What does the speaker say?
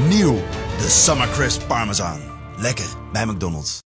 Nieuw, de Summer Crisp Parmesan. Lekker bij McDonald's.